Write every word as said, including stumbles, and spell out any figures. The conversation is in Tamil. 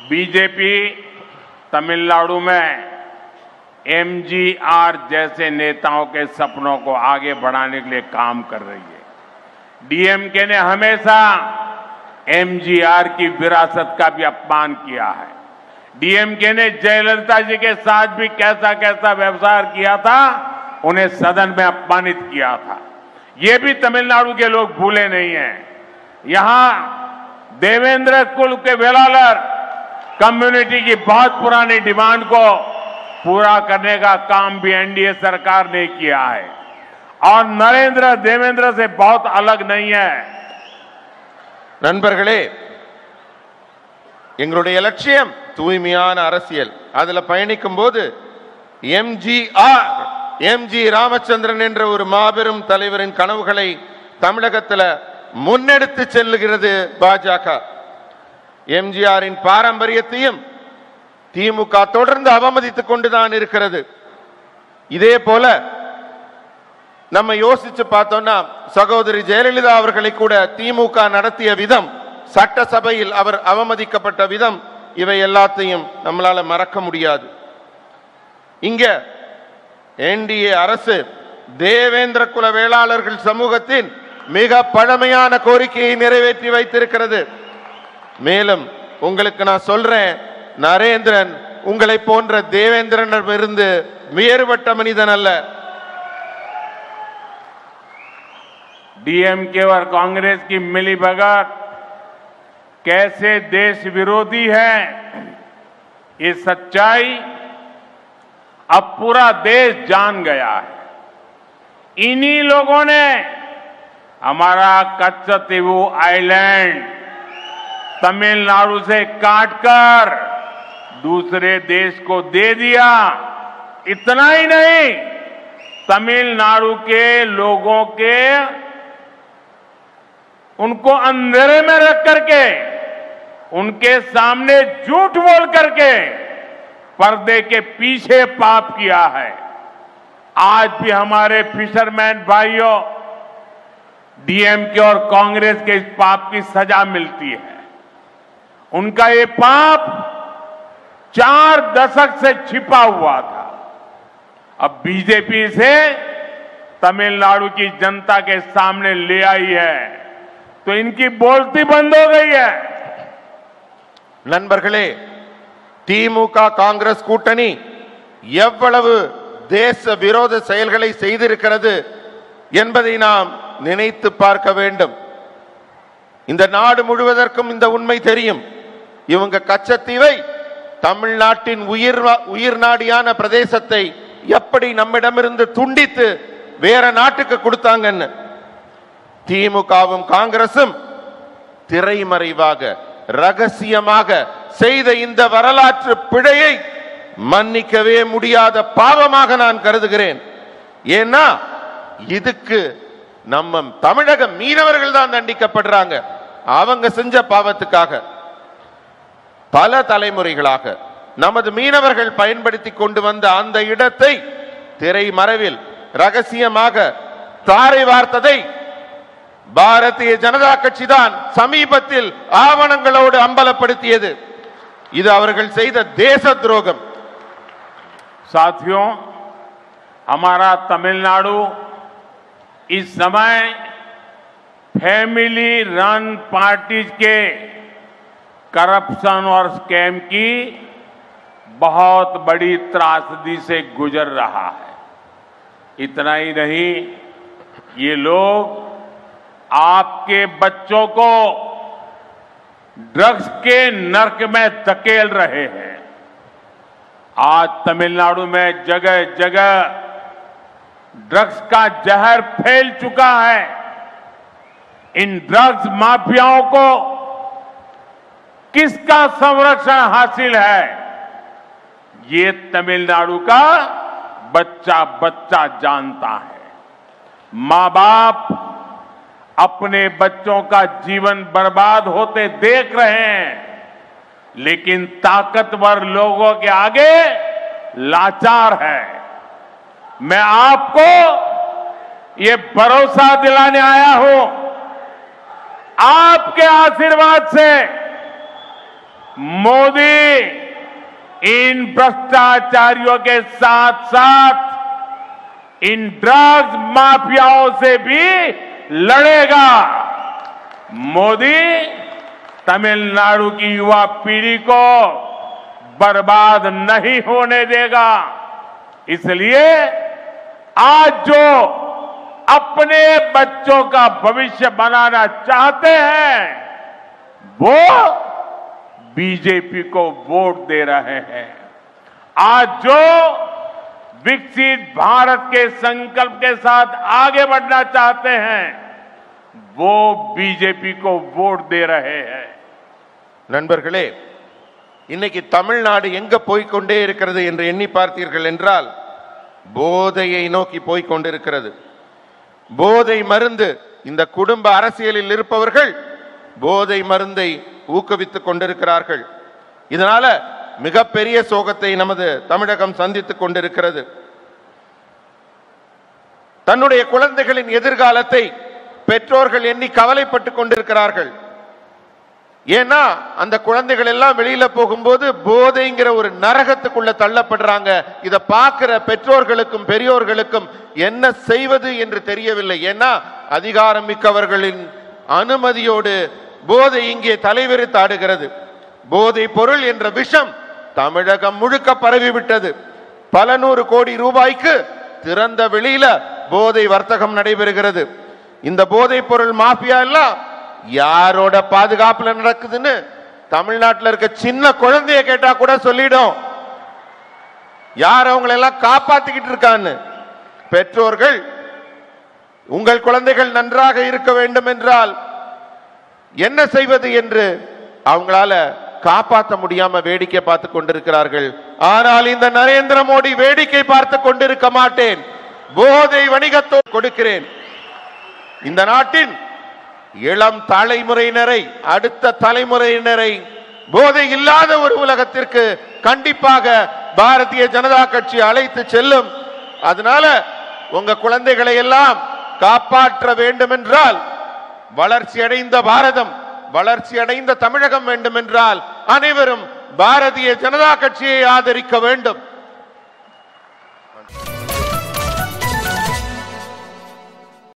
बीजेपी तमिलनाडु में एमजीआर जैसे नेताओं के सपनों को आगे बढ़ाने के लिए काम कर रही है। डीएमके ने हमेशा एमजीआर की विरासत का भी अपमान किया है। डीएमके ने जयललिता जी के साथ भी कैसा कैसा व्यवहार किया था, उन्हें सदन में अपमानित किया था। ये भी तमिलनाडु के लोग भूले नहीं हैं। यहां देवेंद्र कुल के वेलालर कम्युनिटी की बहुत पुरानी डिमांड को पूरा करने का काम भी एनडीए सरकार ने किया है और नरेंद्र देवेंद्र से बहुत अलग नहीं है। நண்பர்களே, எங்களுடைய லட்சியம் தூய்மையான அரசியல். அதுல பயணிக்கும் போது எம்ஜிஆர் எம்ஜி ராமச்சந்திரன் என்ற ஒரு மாபெரும் தலைவரின் கனவுகளை தமிழகத்தில் முன்னெடுத்து செல்லுகிறது பாஜக. எம்ஜிஆரின் பாரம்பரியத்தையும் திமுக தொடர்ந்து அவமதித்துக் கொண்டுதான் இருக்கிறது. இதே போல நம்ம யோசிச்சு பார்த்தோம்னா சகோதரி ஜெயலலிதா அவர்களை கூட திமுக நடத்திய விதம், சட்டசபையில் அவர் அவமதிக்கப்பட்ட விதம், இவை எல்லாத்தையும் நம்மளால மறக்க முடியாது. இங்க என்டிஏ அரசு தேவேந்திர குல வேளாளர்கள் சமூகத்தின் மிக பழமையான கோரிக்கையை நிறைவேற்றி வைத்திருக்கிறது. மேலும் உங்களுக்கு நான் சொல்றேன், நரேந்திரன் உங்களை போன்ற தேவேந்திரனிடமிருந்து வேறுபட்ட மனிதன் அல்ல. डीएमके और कांग्रेस की मिलीभगत कैसे देश विरोधी है, ये सच्चाई अब पूरा देश जान गया है। इन्हीं लोगों ने हमारा कच्चतीवू आइलैंड तमिलनाडु से काटकर दूसरे देश को दे दिया। इतना ही नहीं, तमिलनाडु के लोगों के उनको अंधेरे में रख करके, उनके सामने झूठ बोल करके पर्दे के पीछे पाप किया है। आज भी हमारे फिशरमैन भाइयों डीएमके और कांग्रेस के इस पाप की सजा मिलती है। उनका ये पाप चार दशक से छिपा हुआ था। अब बीजेपी से तमिलनाडु की जनता के सामने ले आई है, तो इनकी बोलती बंद हो गई है। நண்பர்களே, திமுக காங்கிரஸ் கூட்டணி எவ்வளவு தேச விரோத செயல்களை செய்திருக்கிறது என்பதை நாம் நினைத்து பார்க்க வேண்டும். இந்த நாடு முழுவதற்கும் இந்த உண்மை தெரியும். இவங்க கச்சத்தீவை, தமிழ்நாட்டின் உயிர் உயிர் நாடியான பிரதேசத்தை எப்படி நம்மிடமிருந்து துண்டித்து வேற நாட்டுக்கு கொடுத்தாங்கன்னு திமுகவும் காங்கிரசும் திரைமறைவாக ரகசியமாக செய்த இந்த வரலாற்று பிழையை மன்னிக்கவே முடியாத பாவமாக நான் கருதுகிறேன். ஏன்னா இதுக்கு நம்ம தமிழக மீனவர்கள் தான் தண்டிக்கப்படுறாங்க. அவங்க செஞ்ச பாவத்துக்காக பல தலைமுறைகளாக நமது மீனவர்கள் பயன்படுத்தி கொண்டு வந்த அந்த இடத்தை திரைமறைவில் ரகசியமாக தாரை வார்த்ததை பாரதிய ஜனதா கட்சி தான் சமீபத்தில் ஆவணங்களோடு அம்பலப்படுத்தியது. இது அவர்கள் செய்த தேச துரோகம். साथियों, हमारा तमिलनाडु इस समय फैमिली रन पार्टीज के करप्शन और स्कैम की बहुत बड़ी त्रासदी से गुजर रहा है। इतना ही नहीं, ये लोग आपके बच्चों को ड्रग्स के नर्क में धकेल रहे हैं। आज तमिलनाडु में जगह जगह ड्रग्स का जहर फैल चुका है। इन ड्रग्स माफियाओं को किसका संरक्षण हासिल है, ये तमिलनाडु का बच्चा बच्चा जानता है। मां बाप अपने बच्चों का जीवन बर्बाद होते देख रहे हैं, लेकिन ताकतवर लोगों के आगे लाचार है। मैं आपको ये भरोसा दिलाने आया हूं, आपके आशीर्वाद से मोदी इन भ्रष्टाचारियों के साथ साथ इन ड्रग्स माफियाओं से भी लड़ेगा। मोदी तमिलनाडु की युवा पीढ़ी को बर्बाद नहीं होने देगा। इसलिए आज जो अपने बच्चों का भविष्य बनाना चाहते हैं वो बीजेपी को वोट दे रहे हैं। आज जो विकसित भारत के संकल्प के साथ आगे बढ़ना चाहते हैं वो बीजेपी को वोट दे रहे हैं। நண்பர்களே, இன்னைக்கு தமிழ்நாடு எங்க போய் கொண்டே இருக்கிறது என்று எண்ணி பார்த்தீர்கள் என்றால் போதையை நோக்கி போய் கொண்டிருக்கிறது. போதை மருந்து, இந்த குடும்ப அரசியலில் இருப்பவர்கள் போதை மருந்தை ஊக்குவித்துக் கொண்டிருக்கிறார்கள். இதனால மிகப்பெரிய சோகத்தை நமது தமிழகம் சந்தித்துக் கொண்டிருக்கிறது. தன்னுடைய குழந்தைகளின் எதிர்காலத்தை பெற்றோர்கள் எண்ணி கவலைப்பட்டுக் கொண்டிருக்கிறார்கள். ஏன்னா அந்த குழந்தைகள் எல்லாம் வெளியில போகும்போது போதைங்கிற ஒரு நரகத்துக்குள்ள தள்ளப்படுறாங்க. இத பார்க்கிற பெற்றோர்களுக்கும் பெரியோர்களுக்கும் என்ன செய்வது என்று தெரியவில்லை. ஏன்னா அதிகாரம் மிக்கவர்களின் அனுமதியோடு போதை இங்கே தலைவிரித்தாடுகிறது. போதை பொருள் என்ற விஷம் தமிழகம் முழுக்க பரவிவிட்டது. பல நூறு கோடி ரூபாய்க்கு திறந்த வெளியில போதை வர்த்தகம் நடைபெறுகிறது. இந்த போதை பொருள் மாஃபியா எல்லாம் யாரோட பாதுகாப்புல நடக்குதுன்னு தமிழ்நாட்டில் இருக்க சின்ன குழந்தைய கேட்டா கூட சொல்லிடும். யார் அவங்களை எல்லாம் காப்பாத்திக்கிட்டு இருக்கான்னு. பெற்றோர்கள் உங்கள் குழந்தைகள் நன்றாக இருக்க வேண்டும் என்றால் என்ன செய்வது என்று அவங்களால காப்பாற்ற முடியாம வேடிக்கை பார்த்து கொண்டிருக்கிறார்கள். ஆனால் இந்த நரேந்திர மோடி வேடிக்கை பார்த்து கொண்டிருக்க மாட்டேன், போதை வணிகத்தோடு கொடுக்கிறேன். இந்த நாட்டின் இளம் தலைமுறையினரை, அடுத்த தலைமுறையினரை போதை இல்லாத ஒரு உலகத்திற்கு கண்டிப்பாக பாரதிய ஜனதா கட்சி அழைத்து செல்லும். அதனால உங்க குழந்தைகளை எல்லாம் காப்பாற்ற வேண்டும் என்றால், வளர்ச்சி அடைந்த பாரதம், வளர்ச்சி அடைந்த தமிழகம் வேண்டும் என்றால் அனைவரும் பாரதிய ஜனதா கட்சியை ஆதரிக்க வேண்டும்.